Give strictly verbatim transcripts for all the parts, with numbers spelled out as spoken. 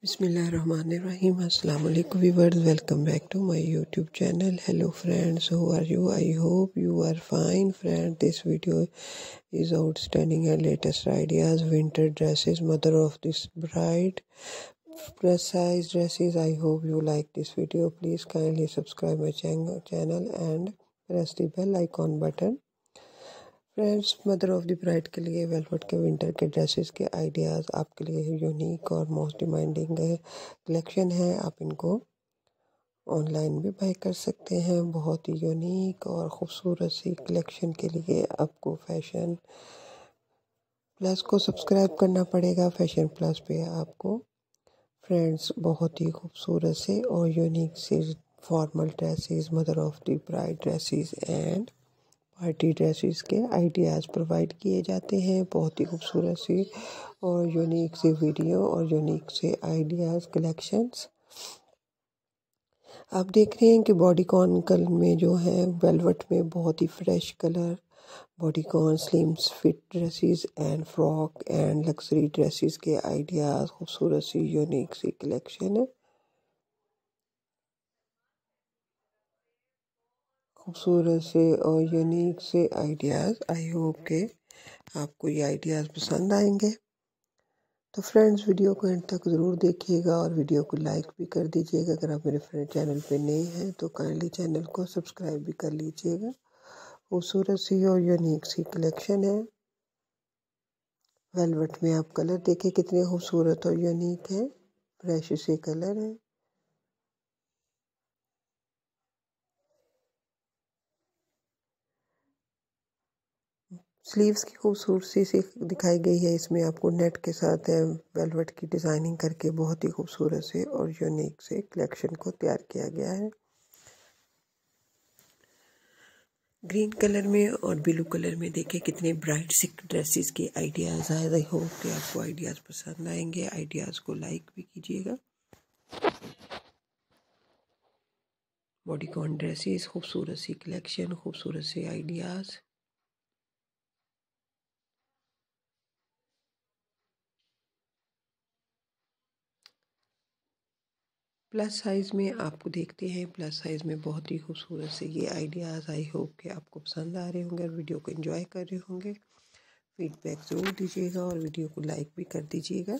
Bismillahirrahmanirrahim. Assalamu alaikum viewers. Welcome back to my YouTube channel. Hello friends, how are you? I hope you are fine. Friends, this video is outstanding and latest ideas. Winter dresses, mother of this bride, plus size dresses. I hope you like this video. Please kindly subscribe my channel and press the bell icon button. Friends, mother of the bride के लिए velvet के winter के dresses के ideas आपके लिए unique और most demanding collection है। आप इनको ऑनलाइन भी बाय कर सकते हैं। बहुत ही यूनिक और ख़ूबसूरत सी कलेक्शन के लिए आपको फैशन प्लस को सब्सक्राइब करना पड़ेगा। फैशन प्लस पे आपको फ्रेंड्स बहुत ही खूबसूरत से और यूनिक से formal dresses, mother of the bride dresses and party dresses के आइडियाज़ प्रोवाइड किए जाते हैं। बहुत ही खूबसूरत सी और यूनिक सी वीडियो और यूनिक से आइडियाज़ कलेक्शंस आप देख रहे हैं कि बॉडीकॉन कलर में जो है वेलवेट में बहुत ही fresh colour bodycon slim fit dresses and frock and luxury dresses के आइडियाज़ खूबसूरत सी यूनिक सी कलेक्शन है। खूबसूरत से और यूनिक से आइडियाज़। आई होप के आपको ये आइडियाज़ पसंद आएंगे। तो फ्रेंड्स, वीडियो को एंड तक ज़रूर देखिएगा और वीडियो को लाइक भी कर दीजिएगा। अगर आप मेरे फ्रेंड चैनल पे नए हैं तो काइंडली चैनल को सब्सक्राइब भी कर लीजिएगा। खूबसूरत सी और यूनिक सी कलेक्शन है। वेलवेट में आप कलर देखिए कितने खूबसूरत और यूनिक हैं। फ्रेश से कलर है। स्लीव्स की खूबसूरती से दिखाई गई है। इसमें आपको नेट के साथ वेलवेट की डिज़ाइनिंग करके बहुत ही खूबसूरत से और यूनिक से कलेक्शन को तैयार किया गया है। ग्रीन कलर में और ब्लू कलर में देखिए कितने ब्राइट सी ड्रेसेस के आइडियाज़ आए। आई होप कि आपको आइडियाज़ पसंद आएंगे। आइडियाज़ को लाइक भी कीजिएगा। बॉडीकॉन ड्रेसेस, खूबसूरत सी कलेक्शन, खूबसूरत से आइडियाज़। प्लस साइज़ में आपको देखते हैं। प्लस साइज़ में बहुत ही खूबसूरत से ये आइडियाज़। आई होप कि आपको पसंद आ रहे होंगे और वीडियो को एंजॉय कर रहे होंगे। फीडबैक ज़रूर दीजिएगा और वीडियो को लाइक भी कर दीजिएगा।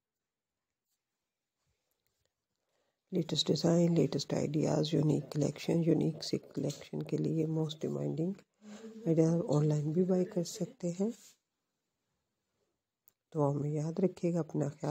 Latest design, latest ideas, unique collection, unique से कलेक्शन के लिए मोस्ट डिमांडिंग आइडिया ऑनलाइन भी बाय कर सकते हैं। तो हमें याद रखिएगा। अपना ख्याल